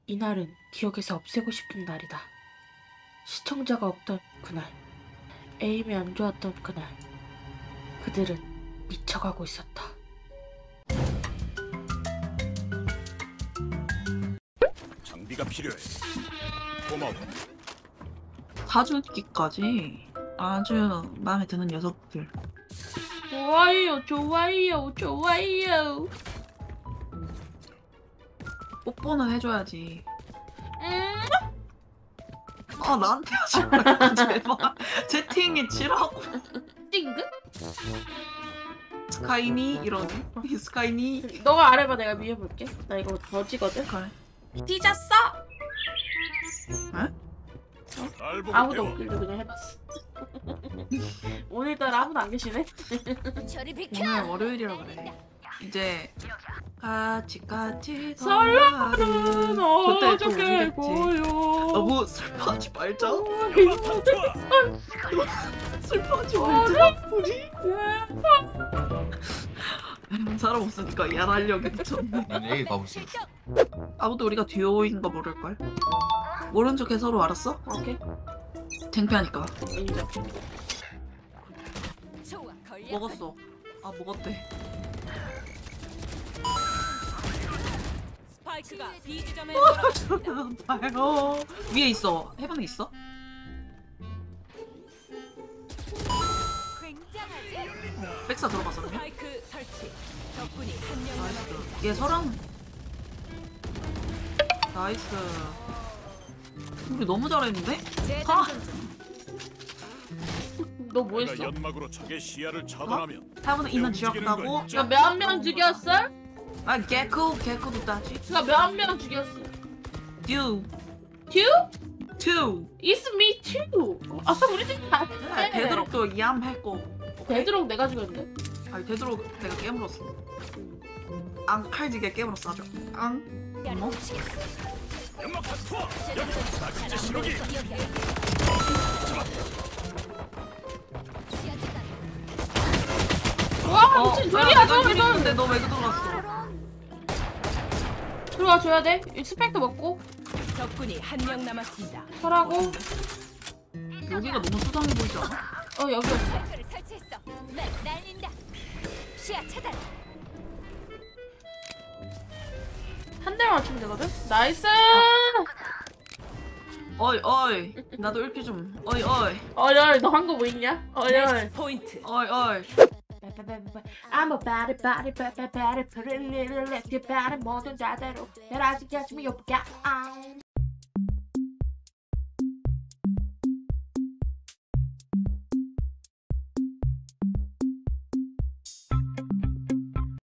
이날은 기억에서 없애고 싶은 날이다. 시청자가 없던 그날, 에임이 안 좋았던 그날, 그들은 미쳐가고 있었다. 장비가 필요해. 고마워. 사주기까지 아주 마음에 드는 녀석들. 좋아요, 좋아요, 좋아요. 뽀뽀는 해줘야지. 아 나한테 하지 말고 제발 채팅에 치라고. 띵긋? 스카이니 이러니 스카이니. 너가 아래봐, 내가 위에 볼게. 나 이거 더지거든. 그래. 삐졌어? 아무도 없길래 그냥 해봤어. 오늘따라 아무도 안 계시네? 오늘 월요일이라 그래. 이제 같이 설날은 어저께 고 고요. 너무 슬퍼하지 말자. 슬퍼하지 어, 말자. 우리 사람 없으니까 야랄력이 미쳤네. 난 여기 가보세요. 아무도 우리가 듀오인 거 모를걸? 모른 척해 서로 알았어? 오케이. 창피하니까. 인정. 먹었어. 아 먹었대. 스파이크가 B 지점에 봐요. 위에 있어. 해방에 있어? 백사 들어갔었네. 스파이크 설치. 적군이 한명 남았습니다. 나이스. 얘 서랑. 나이스. 우리 너무 잘했는데? 아! 너 뭐 내가 했어? 연막으로 적의 시야를 차단하면 타고는 있는 지역다고? 움직이는 건 너 몇 명 죽였어? 아 개코도 따지. 너 몇 명 죽였어? 듀. Two? 투. It's me too. 아까 우리 팀 다. 네, 베드록도 얌 했고. 베드록 내가 죽였는데. 아니 베드록 내가 깨물었어. 앙칼지게 깨물었어 아주. 앙. 어머? 연막 투하. 나 진짜 시력이. 와, 미친 저리야, 저 이거. 근데 너 왜 들어갔어? 들어와 줘야 돼. 이 스펙도 먹고 적군이 한명 남았습니다. 설하고. 여기가 너무 수상해 보이지 않아? 여기였어. 설치했어. 맵 날린다. 시야 차단. 한 대만 맞추면 되거든. 나이스. 어이 나도 이렇게 좀 어이 어이, 너 한 거 뭐 있냐? 어이. 매치 포인트. 어이 I'm a body, body, body, body, pretty little, let's get body, 모든 자대로. 별 아직 열심히 욕야.